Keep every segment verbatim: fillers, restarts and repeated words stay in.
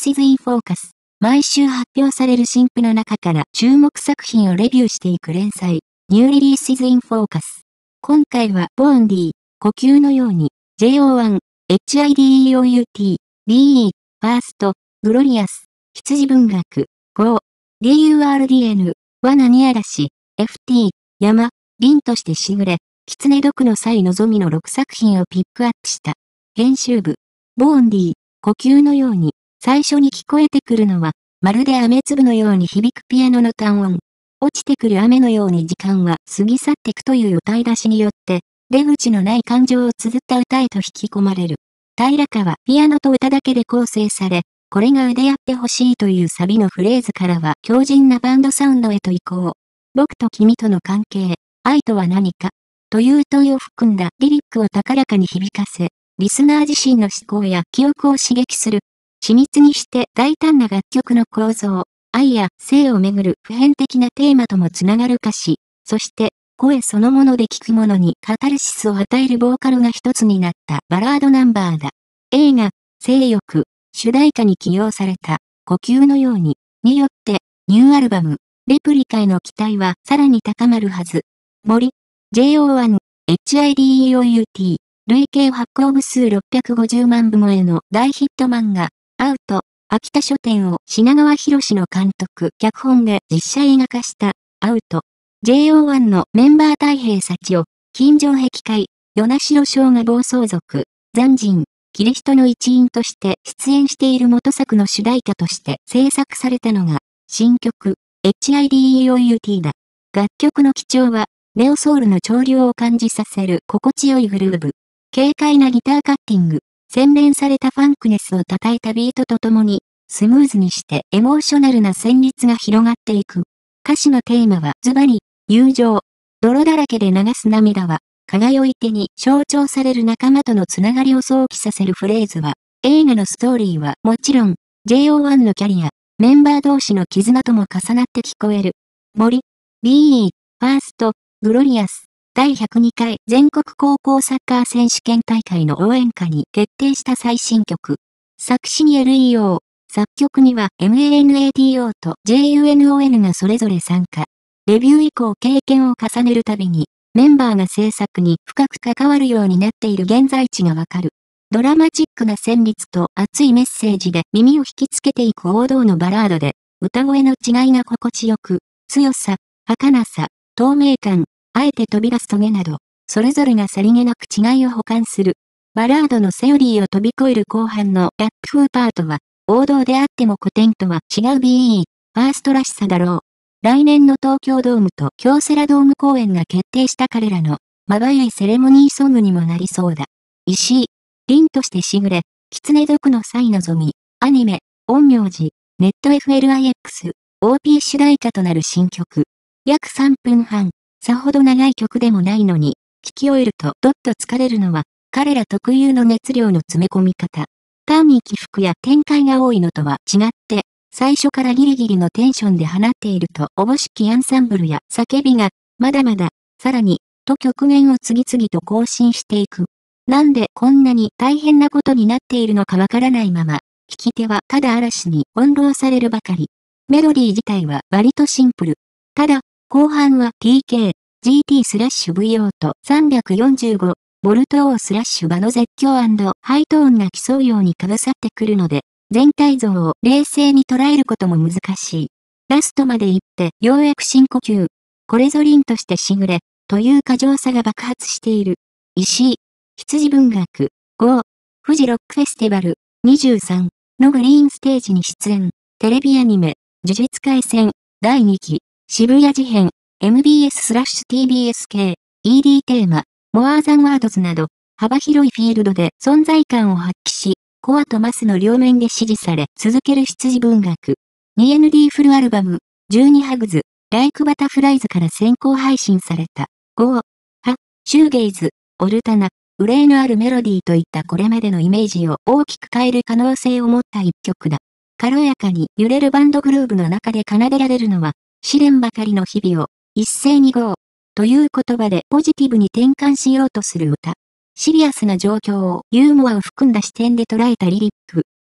Releases in Focus。毎週発表される新譜の中から注目作品をレビューしていく連載、New Releases in Focus。今回は Bondi、呼吸のように、ジェイオーワン、エイチアイディーイーオーユーティー、ビーイー、First、Glorious、羊文学、ゴー、ディーユーアールディーエヌ、罠に嵐、エフティー、山、凛としてしぐれ、狐毒の際望みのろくさく品をピックアップした。編集部、Bondi、呼吸のように、最初に聞こえてくるのは、まるで雨粒のように響くピアノの単音。落ちてくる雨のように時間は過ぎ去っていくという歌い出しによって、出口のない感情を綴った歌へと引き込まれる。平川ピアノと歌だけで構成され、これが腕やってほしいというサビのフレーズからは強靭なバンドサウンドへと移行。僕と君との関係、愛とは何か、という問いを含んだリリックを高らかに響かせ、リスナー自身の思考や記憶を刺激する。緻密にして大胆な楽曲の構造、愛や性をめぐる普遍的なテーマともつながる歌詞、そして声そのもので聞くものにカタルシスを与えるボーカルが一つになったバラードナンバーだ。映画、性欲、主題歌に起用された呼吸のように、によってニューアルバム、レプリカへの期待はさらに高まるはず。森、ジェイオーワン、エイチアイディーイーオーユーティー、累計発行部数ろっぴゃくごじゅうまんぶ超えの大ヒット漫画、アウト、秋田書店を品川博の監督、脚本で実写映画化した、アウト。ジェイオーワン のメンバー太平幸男、金城壁会、与那城生姜暴走族、残人、キリストの一員として出演している元作の主題歌として制作されたのが、新曲、エイチアイディーイーオーユーティー だ。楽曲の基調は、ネオソウルの潮流を感じさせる心地よいグルーヴ。軽快なギターカッティング。洗練されたファンクネスを叩いたビートとともに、スムーズにしてエモーショナルな旋律が広がっていく。歌詞のテーマはズバリ、友情。泥だらけで流す涙は、輝いてに象徴される仲間とのつながりを想起させるフレーズは、映画のストーリーはもちろん、ジェイオーワン のキャリア、メンバー同士の絆とも重なって聞こえる。森、ビーイー、ファースト、グロリアス。だいひゃくにかい全国高校サッカー選手権大会の応援歌に決定した最新曲。作詞に エルイーオー、作曲には エムエーエヌエーティーオー と ジェイユーエヌオーエヌ がそれぞれ参加。デビュー以降経験を重ねるたびに、メンバーが制作に深く関わるようになっている現在地がわかる。ドラマチックな旋律と熱いメッセージで耳を引きつけていく王道のバラードで、歌声の違いが心地よく、強さ、儚さ、透明感、あえて飛び出すトゲなど、それぞれがさりげなく違いを補完する。バラードのセオリーを飛び越える後半のラップ風パートは、王道であっても古典とは違う ビーイー、ファーストらしさだろう。来年の東京ドームと京セラドーム公演が決定した彼らの、まばゆいセレモニーソングにもなりそうだ。石井、凛としてしぐれ、狐毒の際望み、アニメ、陰陽師、ネット エフエルアイエックス、オーピー 主題歌となる新曲。約さんぷんはん。さほど長い曲でもないのに、聴き終えるとどっと疲れるのは、彼ら特有の熱量の詰め込み方。単に起伏や展開が多いのとは違って、最初からギリギリのテンションで放っているとおぼしきアンサンブルや叫びが、まだまだ、さらに、と局面を次々と更新していく。なんでこんなに大変なことになっているのかわからないまま、聴き手はただ嵐に翻弄されるばかり。メロディー自体は割とシンプル。ただ、後半は ティーケー、ジーティー スラッシュ ブイオー とさんびゃくよんじゅうご、ボルト O スラッシュ場の絶叫&ハイトーンが競うように被さってくるので、全体像を冷静に捉えることも難しい。ラストまで行ってようやく深呼吸。これぞ凛としてしぐれ、という過剰さが爆発している。石井、羊文学、ゴー、富士ロックフェスティバル、にじゅうさんのグリーンステージに出演。テレビアニメ、呪術廻戦、だいにき、渋谷事変、エムビーエス スラッシュ ティービーエス 系、イーディー テーマ、モアーザンワードズなど、幅広いフィールドで存在感を発揮し、コアとマスの両面で支持され続ける羊文学。にエヌディー フルアルバム、じゅうにハグズ、ライクバタフライズから先行配信された。ゴー、は、シューゲイズ、オルタナ、憂いのあるメロディーといったこれまでのイメージを大きく変える可能性を持った一曲だ。軽やかに揺れるバンドグルーヴの中で奏でられるのは、試練ばかりの日々を、一斉にゴー、という言葉でポジティブに転換しようとする歌。シリアスな状況をユーモアを含んだ視点で捉えたリリック。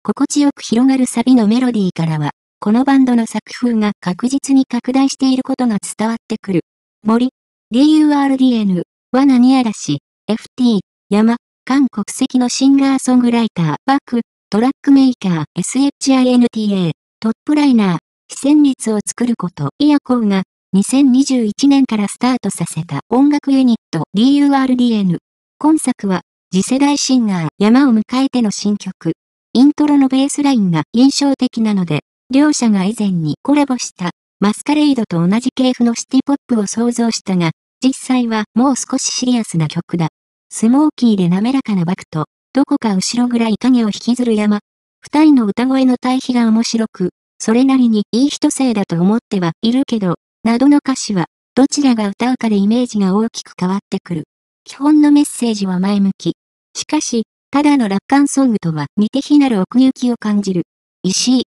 心地よく広がるサビのメロディーからは、このバンドの作風が確実に拡大していることが伝わってくる。森、ディーユーアールディーエヌ、は何嵐、エフティー、山、韓国籍のシンガーソングライター、バック、トラックメーカー、エスエイチアイエヌティーエー、トップライナー、非旋律を作ること、イヤコーが、にせんにじゅういちねんからスタートさせた音楽ユニット ディーユーアールディーエヌ。今作は、次世代シンガー、山を迎えての新曲。イントロのベースラインが印象的なので、両者が以前にコラボしたマスカレイドと同じ系譜のシティポップを想像したが、実際はもう少しシリアスな曲だ。スモーキーで滑らかなバクと、どこか後ろ暗い影を引きずる山。二人の歌声の対比が面白く、それなりにいい人生だと思ってはいるけど、などの歌詞は、どちらが歌うかでイメージが大きく変わってくる。基本のメッセージは前向き。しかし、ただの楽観ソングとは似て非なる奥行きを感じる。石井、